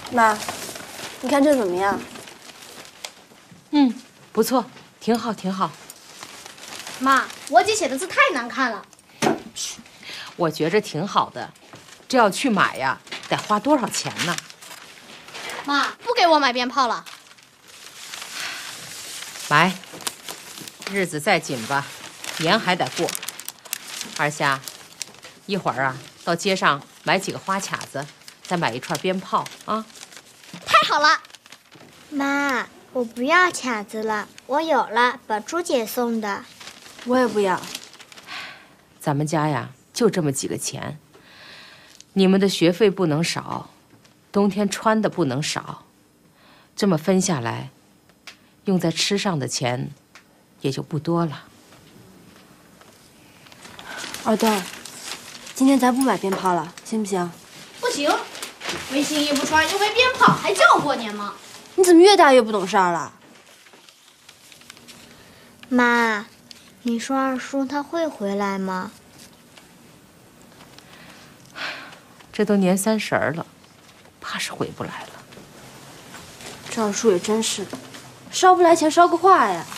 妈，你看这怎么样？ 嗯，不错，挺好，挺好。 妈，我姐写的字太难看了。 我觉着挺好的，这要去买呀，得花多少钱呢？ 妈，不给我买鞭炮了。 买，日子再紧吧，年还得过。二虾，一会儿啊，到街上买几个花卡子，再买一串鞭炮啊。 太好了。 妈，我不要卡子了，我有了，宝珠姐送的。 我也不要。 咱们家呀，就这么几个钱，你们的学费不能少，冬天穿的不能少，这么分下来，用在吃上的钱也就不多了。 二蛋，今天咱不买鞭炮了，行不行？ 不行，没新衣服穿又没鞭炮，还叫过年吗？ 你怎么越大越不懂事儿了？ 妈，你说二叔他会回来吗？ 这都年30了，怕是回不来了。 这二叔也真是的，烧不来钱烧个话呀。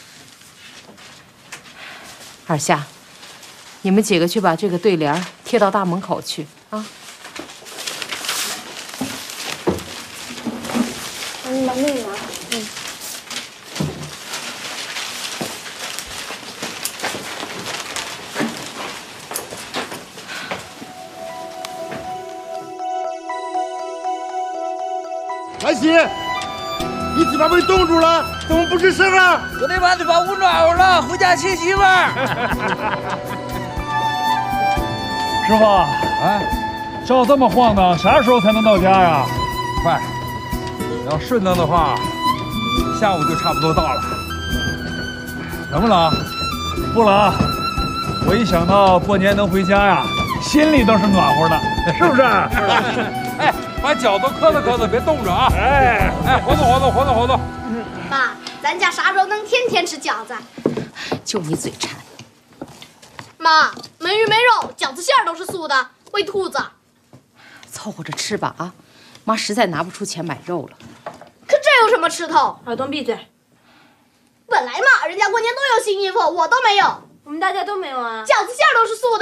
二夏，你们几个去把这个对联贴到大门口去啊。 你把那个拿。 安喜，你嘴巴被冻住了，怎么不吱声啊？ 我得把嘴巴捂暖和了，回家娶媳妇儿。 师傅，照这么晃荡，啥时候才能到家呀？ 快，要顺当的话，下午就差不多到了。冷不冷？ 不冷。我一想到过年能回家呀，心里都是暖和的，是不是？ 哎，把脚都磕着，别冻着啊！哎，活动。 爸，咱家啥时候能天天吃饺子？ 就你嘴馋。 妈，没鱼没肉，饺子馅儿都是素的，喂兔子。 凑合着吃吧啊！妈实在拿不出钱买肉了。 可这有什么吃头？ 耳东闭嘴！ 本来嘛，人家过年都有新衣服，我都没有。 我们大家都没有啊。 饺子馅儿都是素的。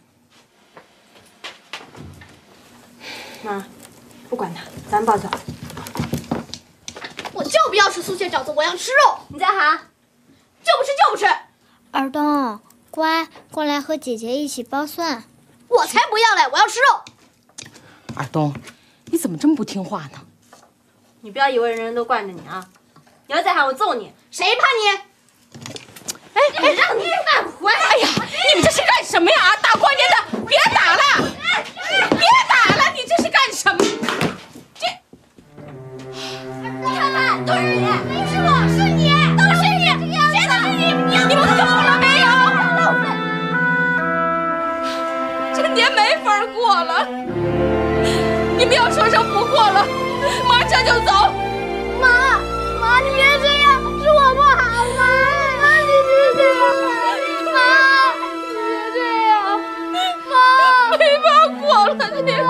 妈，不管他，咱抱走。 我就不要吃素馅饺子，我要吃肉。 你再喊， 就不吃。 耳东，乖，过来和姐姐一起剥蒜。 我才不要嘞，我要吃肉。 二东，你怎么这么不听话呢？ 你不要以为人人都惯着你啊！你要再喊我揍你！ 谁怕你？ 哎，让你返回！哎呀，你们这是干什么呀？大过年的，别打了！别打了！你这是干什么？这， 你看看，都是你，不是我，是你，都是你，谁都是你！你们懂了没有？ 这年没法过了，你们要说声不过了，妈这就走。 妈，你别这样，是我不好，妈，你别这样，妈，你别这样，妈， 没法过了，天天。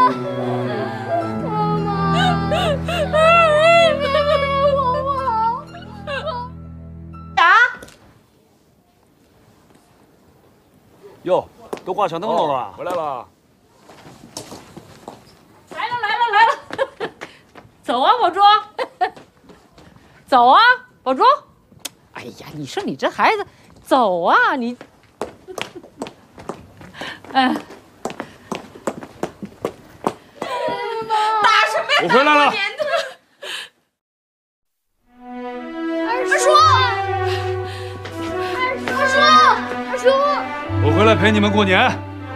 哟，都挂小灯笼了， 回来了。 来了，走啊，宝珠，走啊，宝珠。哎呀，你说你这孩子，走啊你。哎，打什么呀？ 我回来了。 二叔， 我回来陪你们过年。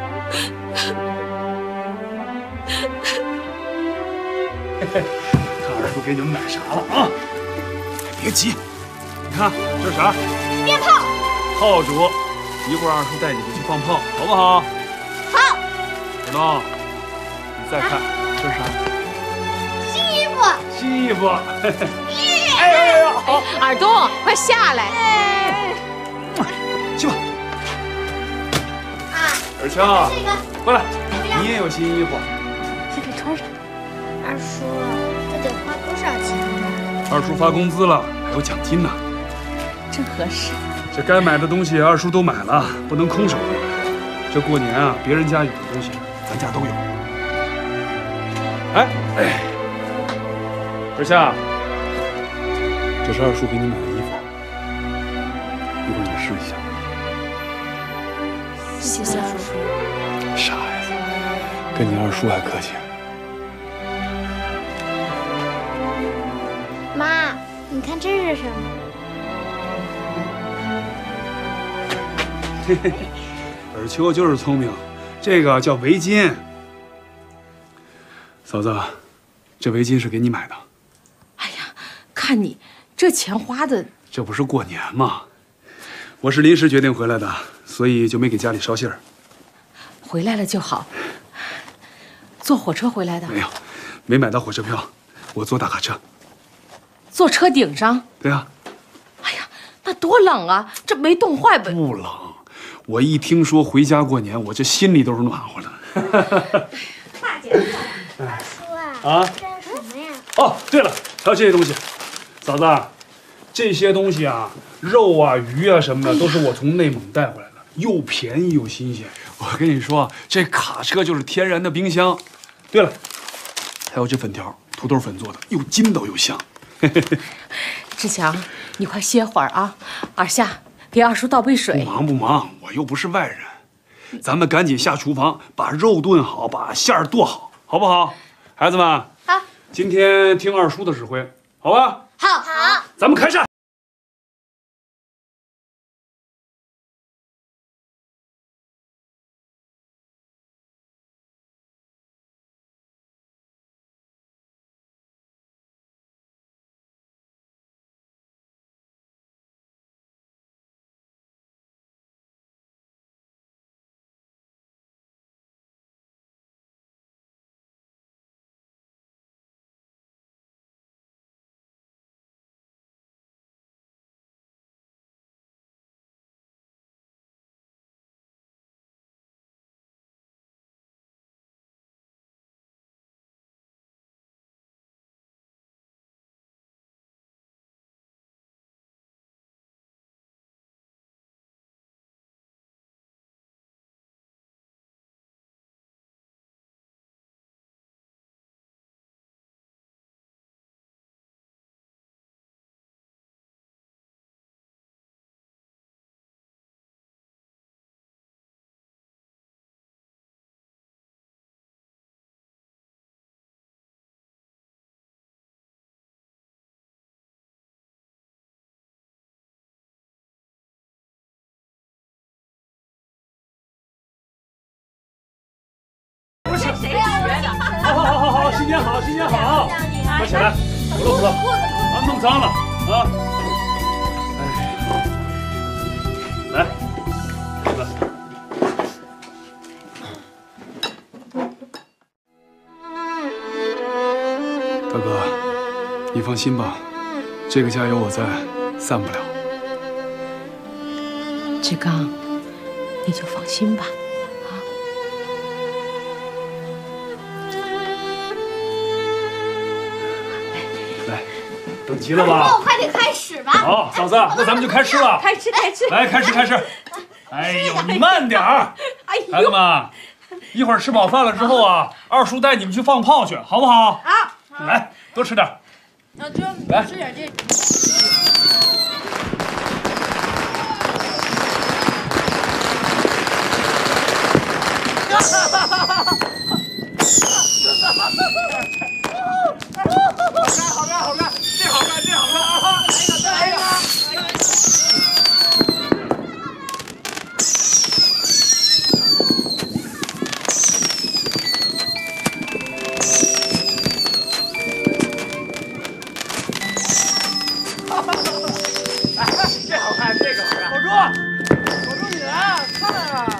看二叔给你们买啥了啊？别急，你看这是啥？ 鞭炮。 炮竹，一会儿二叔带你们去放炮，好不好？ 好。 耳东，你再看这是啥？ 新衣服。 新衣服。 哎，好，耳东，快下来。 去吧。 啊， 尔乔， 这个过来，你也有新衣服。 先给穿上。 二叔，这得花多少钱呢？ 二叔发工资了，还有奖金呢。 正合适。 这该买的东西二叔都买了，不能空手回来。这过年啊，别人家有的东西，咱家都有。哎，儿夏，这是二叔给你买的衣服，一会儿你试一下。 谢谢二叔。 傻孩子，跟你二叔还客气。 妈，你看这是什么？ 嘿嘿，尔秋就是聪明，这个叫围巾。嫂子，这围巾是给你买的。 哎呀，看你这钱花的， 这不是过年吗？我是临时决定回来的，所以就没给家里捎信儿。 回来了就好。坐火车回来的？ 没有，没买到火车票，我坐大卡车。 坐车顶上？ 对啊。 哎呀，那多冷啊！这没冻坏吧？ 不冷，我一听说回家过年，我这心里都是暖和的。 大姐，二叔啊，这是什么呀？ 哦，对了，还有这些东西，嫂子，这些东西啊，肉啊、鱼啊什么的，都是我从内蒙带回来的，又便宜又新鲜。我跟你说，这卡车就是天然的冰箱。对了，还有这粉条，土豆粉做的，又筋道又香。 志强，你快歇会儿啊！二夏，给二叔倒杯水。 不忙不忙，我又不是外人。咱们赶紧下厨房，把肉炖好，把馅儿剁好，好不好？孩子们， 好， 今天听二叔的指挥，好吧？ 好， 咱们开战。 谁学的？ 好，新年好，新年好！快起来，扶了，啊，弄脏了啊！哎，来，孩子。大哥，你放心吧，这个家有我在，散不了。 志刚，你就放心吧。 等齐了吧？ 快点开始吧！ 好，嫂子，那咱们就开吃了。 开吃。 来，开吃。哎呦，你慢点儿。 哎呦， 孩子们，一会儿吃饱饭了之后啊，二叔带你们去放炮去，好不好？ 好。 来，多吃点。 来，吃点这。 好干，这好干啊！来一个。这好看，这个好看。守住你来，看啊！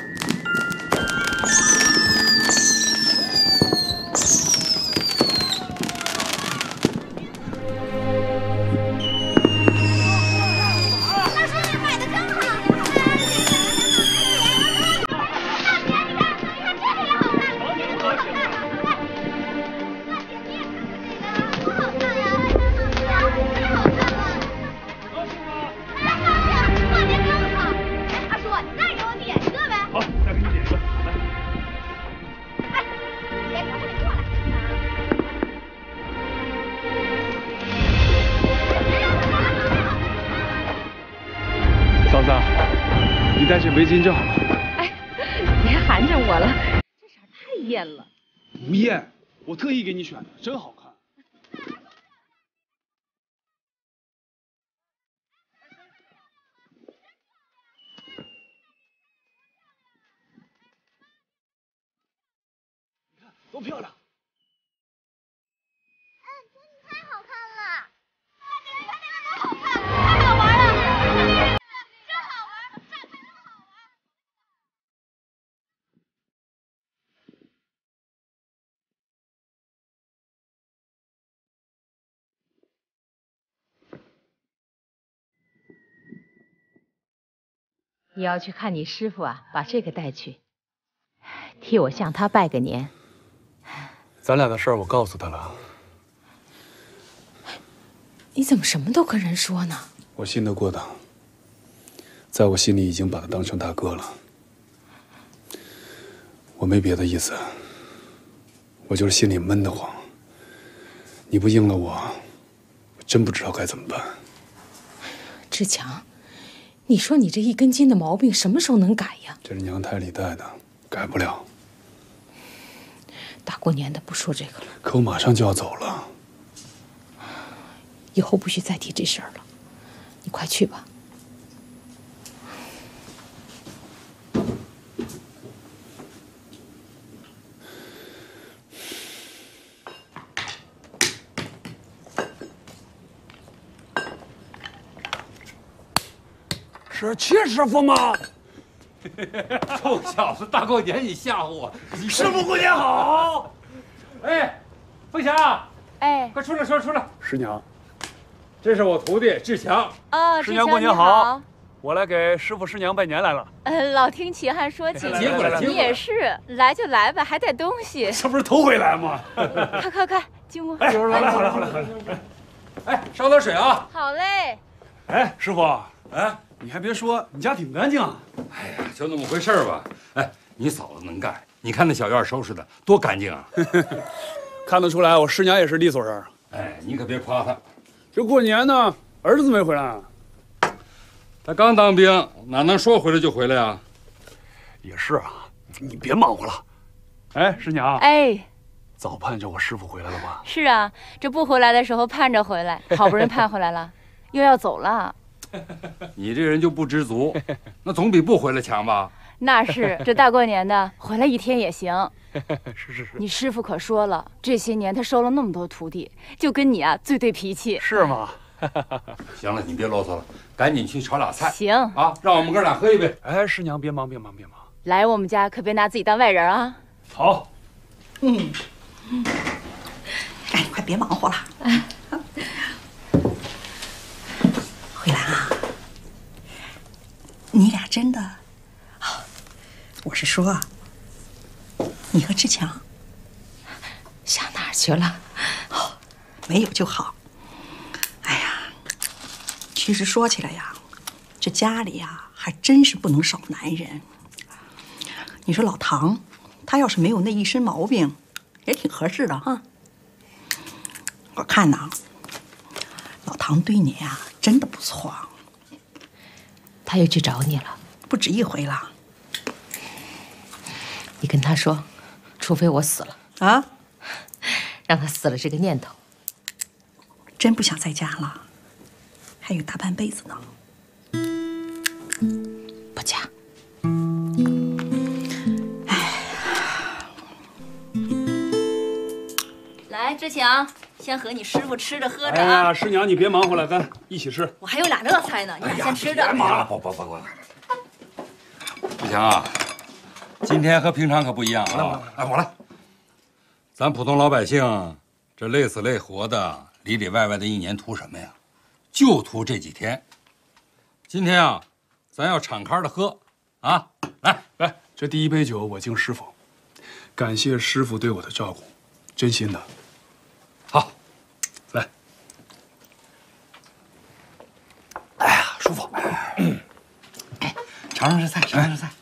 摘这围巾正好。 哎，别寒碜我了，这色太艳了。 不艳，我特意给你选的，真好看。你看多漂亮！ 太好看了！你看这个多好看，太好玩了！真好玩，这才能好玩。 你要去看你师傅啊，把这个带去，替我向他拜个年。 咱俩的事儿我告诉他了。 你怎么什么都跟人说呢？ 我信得过他，在我心里已经把他当成大哥了。我没别的意思，我就是心里闷得慌。你不应了我，我真不知道该怎么办。 志强，你说你这一根筋的毛病什么时候能改呀？ 这是娘胎里带的，改不了。 大过年的不说这个了， 可我马上就要走了。 以后不许再提这事儿了。你快去吧。 是戚师傅吗？ 臭小子，大过年你吓唬我！ 师傅过年好。 哎，凤霞， 哎， 快出来，出来！ 师娘， 这是我徒弟志强。 哦， 师娘过年好，我来给师傅师娘拜年来了。 老听齐汉说起， 接过来， 你也是，来就来吧，还带东西。 这不是头回来吗？ 快，进屋。 哎，好来。 哎，烧点水啊！ 好嘞。 哎，师傅，哎，你还别说，你家挺干净啊。 哎呀，就那么回事儿吧。哎，你嫂子能干，你看那小院收拾的多干净啊！ 看得出来，我师娘也是利索人。 哎，你可别夸她， 这过年呢，儿子没回来。 他刚当兵，哪能说回来就回来呀？ 也是啊，你别忙活了。哎，师娘， 哎， 早盼着我师傅回来了吧？ 是啊，这不回来的时候盼着回来，好不容易盼回来了，又要走了。 你这人就不知足，那总比不回来强吧？ 那是，这大过年的回来一天也行。 是。 你师傅可说了，这些年他收了那么多徒弟，就跟你啊最对脾气。 是吗？ 行了，你别啰嗦了，赶紧去炒俩菜。 行啊，让我们哥俩喝一杯。 哎，师娘别忙。 来我们家可别拿自己当外人啊。 好。 哎，快别忙活了。慧兰啊，你俩真的？我是说，你和志强想哪儿去了？ 没有就好。哎呀，其实说起来呀，这家里呀还真是不能少男人。你说老唐，他要是没有那一身毛病，也挺合适的哈。我看呐，老唐对你呀真的不错。 他又去找你了？ 不止一回了。 你跟他说，除非我死了啊， 让他死了这个念头。 真不想在家了，还有大半辈子呢。 不嫁。 来，志强，先和你师傅吃着喝着哎啊。 呀，师娘你别忙活了，咱一起吃。 我还有2道菜呢，你俩先吃着。 别忙了，不，志强啊，今天和平常可不一样啊！哎，我来。咱普通老百姓，这累死累活的，里里外外的一年图什么呀？就图这几天。今天啊，咱要敞开的喝啊！来， 这第一杯酒我敬师傅，感谢师傅对我的照顾，真心的。 好， 来。 哎呀，舒服。哎，尝尝这菜，尝尝。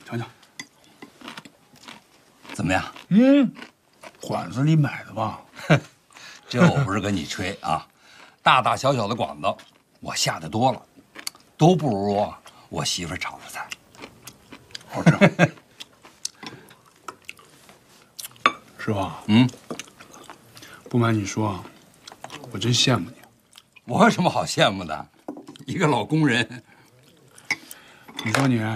怎么样？ 馆子里买的吧？ 这我不是跟你吹啊，大大小小的馆子，我下的多了，都不如我媳妇炒的菜。 好吃。师傅，不瞒你说，我真羡慕你。 我有什么好羡慕的？一个老工人。 你说你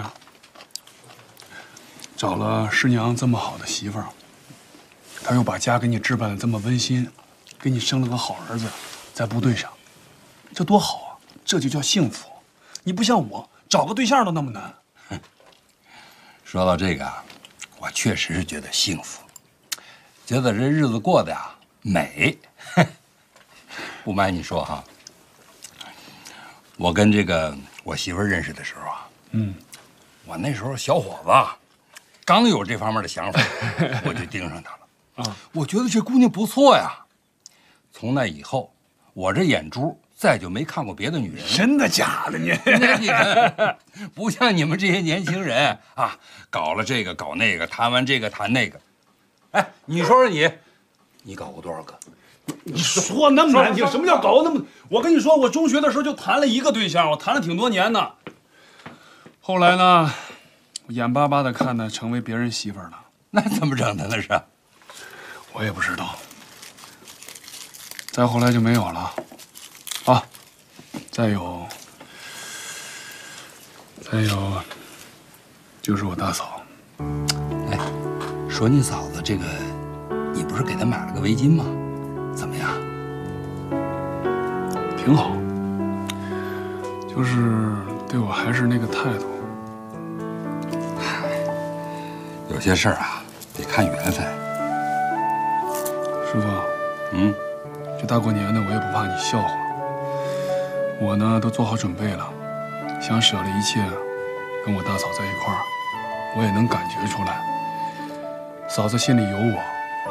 找了师娘这么好的媳妇儿，她又把家给你置办的这么温馨，给你生了个好儿子，在部队上，这多好啊！这就叫幸福。你不像我，找个对象都那么难。 说到这个啊，我确实是觉得幸福，觉得这日子过得呀美。不瞒你说哈，我跟我媳妇认识的时候啊，我那时候小伙子，刚有这方面的想法，我就盯上她了。啊，我觉得这姑娘不错呀。从那以后，我这眼珠再就没看过别的女人。 真的假的你？ 你看，不像你们这些年轻人啊，搞了这个搞那个，谈完这个谈那个。哎，你说说你搞过多少个？ 你说那么难听，什么叫搞那么？我跟你说，我中学的时候就谈了一个对象，我谈了挺多年呢。后来呢，我眼巴巴的看她成为别人媳妇儿了。 那怎么整的那是？ 我也不知道。再后来就没有了。啊，再有就是我大嫂。 哎，说你嫂子这个，你不是给她买了个围巾吗？怎么样？ 挺好，就是对我还是那个态度。 有些事儿啊，得看缘分。 师傅，这大过年的，我也不怕你笑话。我呢，都做好准备了，想舍了一切，跟我大嫂在一块儿。我也能感觉出来，嫂子心里有我。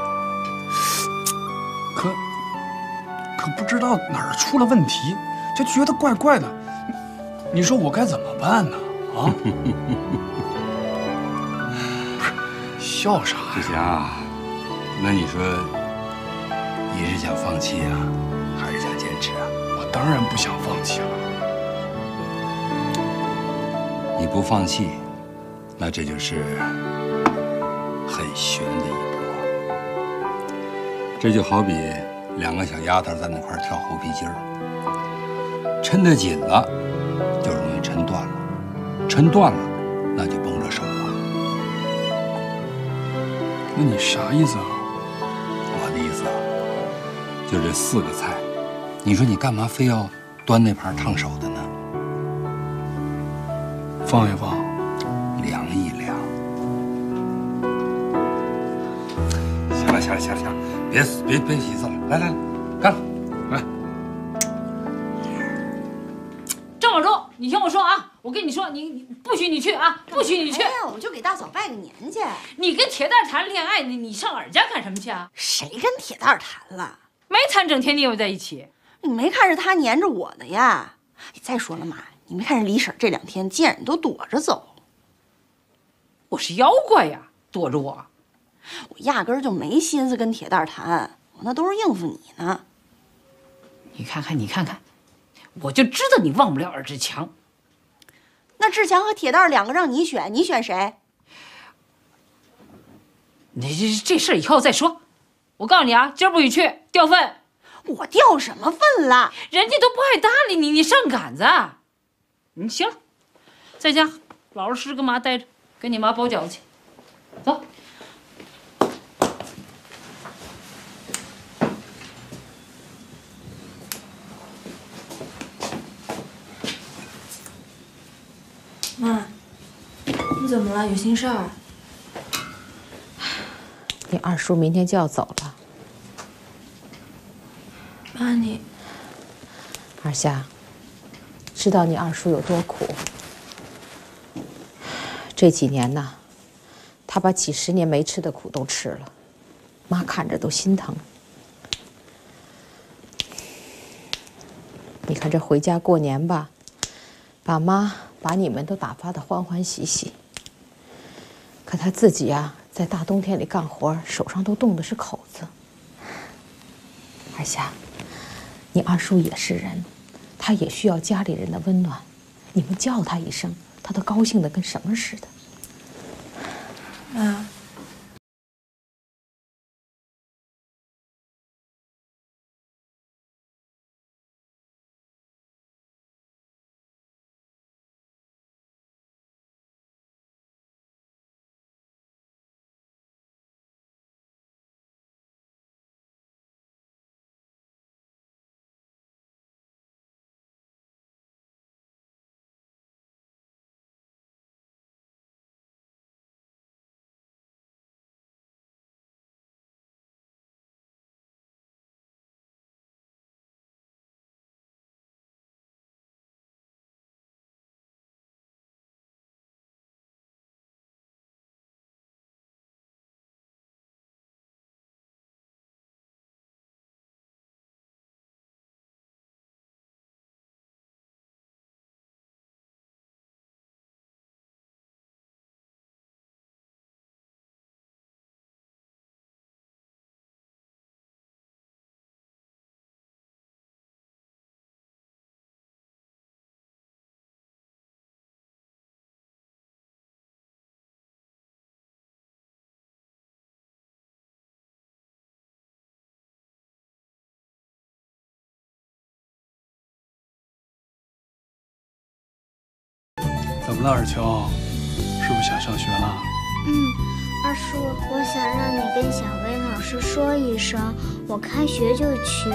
可不知道哪儿出了问题，就觉得怪怪的。你说我该怎么办呢？啊？不是，笑啥呀？ 志祥，那你说，你是想放弃啊，还是想坚持啊？ 我当然不想放弃了。 你不放弃，那这就是很悬的一步。这就好比两个小丫头在那块跳猴皮筋儿，抻得紧了就容易抻断了，抻断了那就绷着手了。 那你啥意思啊？ 我的意思啊，就这4个菜，你说你干嘛非要端那盘烫手的呢？ 放一放， 凉一凉。行了，别洗次了，来，干了，来。 郑老周，你听我说啊，我跟你说，你不许你去啊，不许你去。 哎呀，我就给大嫂拜个年去。 你跟铁蛋谈恋爱，你上俺家干什么去啊？ 谁跟铁蛋谈了？ 没谈，整天腻歪在一起。 你没看着他黏着我呢呀？再说了妈，你没看着李婶这2天见人都躲着走。 我是妖怪呀，躲着我。 我压根儿就没心思跟铁蛋谈，我那都是应付你呢。 你看看，我就知道你忘不了尔志强。 那志强和铁蛋2个让你选，你选谁？ 你这事以后再说。我告诉你啊，今儿不许去，掉份。 我掉什么份了？ 人家都不爱搭理你，你上杆子。你行了，在家老实跟妈待着，给你妈包饺子去。走。 妈，你怎么了？有心事儿？ 你二叔明天就要走了。 妈，你二夏，知道你二叔有多苦。这几年呢，他把几10年没吃的苦都吃了，妈看着都心疼。你看这回家过年吧，爸妈把你们都打发得欢欢喜喜，可他自己呀，在大冬天里干活，手上都冻的是口子。二夏，你二叔也是人，他也需要家里人的温暖，你们叫他一声，他都高兴得跟什么似的。 了，二秋？是不是想上学了？ 二叔，我想让你跟小薇老师说一声，我开学就去。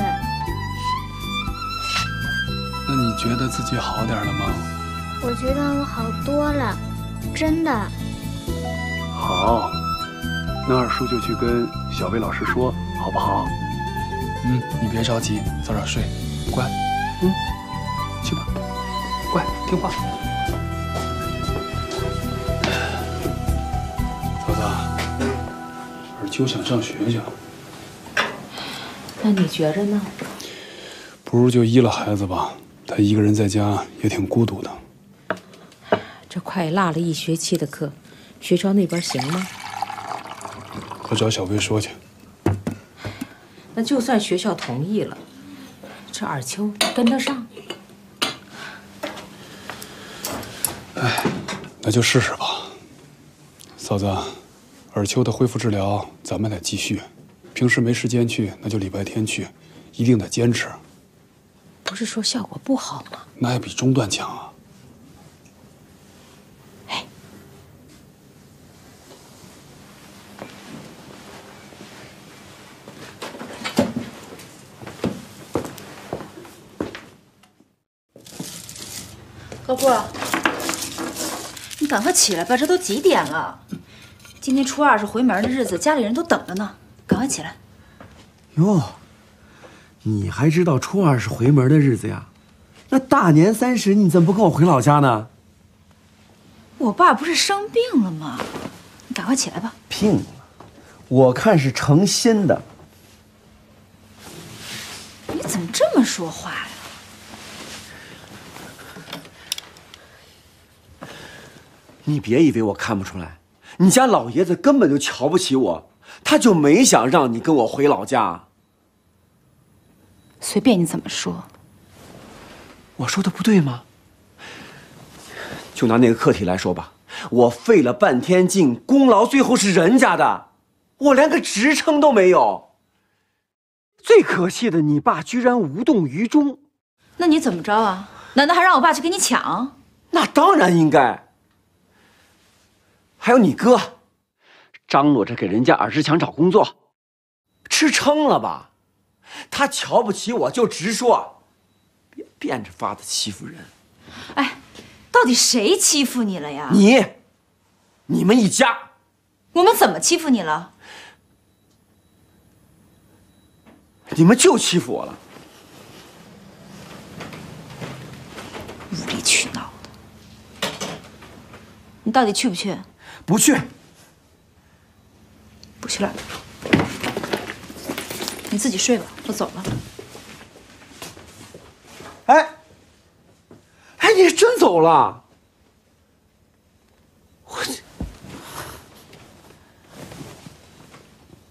那你觉得自己好点了吗？ 我觉得我好多了，真的。 好，那二叔就去跟小薇老师说，好不好？你别着急，早点睡，乖。去吧，乖，听话。嫂子，二秋想上学去。 那你觉着呢？ 不如就依了孩子吧，他一个人在家也挺孤独的。 这快落了1学期的课，学校那边行吗？ 我找小薇说去。 那就算学校同意了，这二秋跟得上？ 那就试试吧。嫂子，尔秋的恢复治疗咱们得继续，平时没时间去，那就礼拜天去，一定得坚持。 不是说效果不好吗？ 那也比中断强啊。 高富，你赶快起来吧，这都几点了？今天初2是回门的日子，家里人都等着呢，赶快起来。 哟，你还知道初2是回门的日子呀？那大年30你怎么不跟我回老家呢？ 我爸不是生病了吗？你赶快起来吧。 病了，我看是成心的。 你怎么这么说话呀？ 你别以为我看不出来，你家老爷子根本就瞧不起我，他就没想让你跟我回老家。 随便你怎么说。 我说的不对吗？就拿那个课题来说吧，我费了半天劲，功劳最后是人家的，我连个职称都没有。最可气的，你爸居然无动于衷。 那你怎么着啊？难道还让我爸去跟你抢？ 那当然应该。还有你哥，张罗着给人家尔志强找工作，吃撑了吧？他瞧不起我就直说，别变着法子欺负人。 哎，到底谁欺负你了呀？ 你们一家。 我们怎么欺负你了？ 你们就欺负我了。 无理取闹的。你到底去不去？ 不去。 不去了。你自己睡吧，我走了。 哎，你真走了？我。